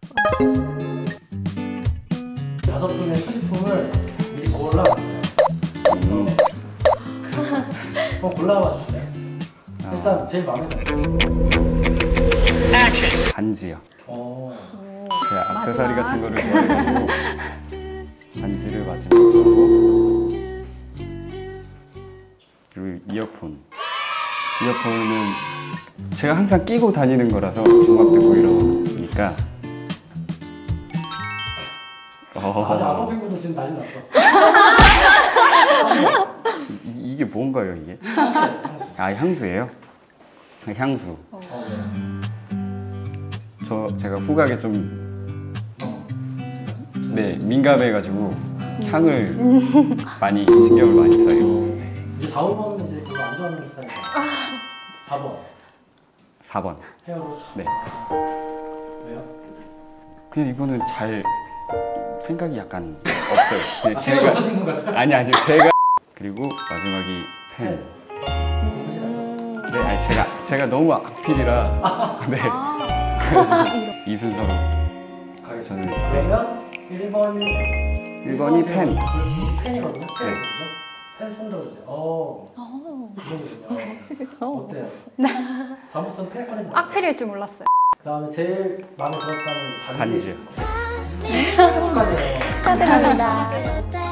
다섯 분의 소지품을 미리 골라봤어요. 한번 골라봐 주실래요? 일단 제일 마음에 드는 반지요. 제가 마지막. 액세서리 같은 거를 좋아해가지고 반지를 마지막으로 하고, 그리고 이어폰. 이어폰은 제가 항상 끼고 다니는 거라서 음악 듣고 이러니까. 아직 아빠 핑구도 지금 난리 났어. 이게 뭔가요, 이게? 아, 향수예요? 향수. 제가 후각에 좀 민감해가지고 향을 많이 신경을 많이 써요. 이제 4, 5번은 이제 그거 안 좋아하는 스타일이에요. 4번 4번. 헤어로. 네. 왜요? 그냥 이거는 잘 생각이 약간 없어요. 그냥 생각이 없으신 분 같아요. 아니요, 제가. 그리고 마지막이 펜. 공부실에서. 네, 아니 제가 너무 악필이라. 네. 이 순서로 가겠습니다. 저는 그러면 1번이 펜. 펜이거든요. 펜 손 들어주세요. 이거거든요. 어때요? 다음부터는 펜 꺼내지 마세요. 악필일 줄 몰랐어요. 그 다음에 제일 마음에 들었다는 반지. 반지요. 축하드려요. 축하드립니다.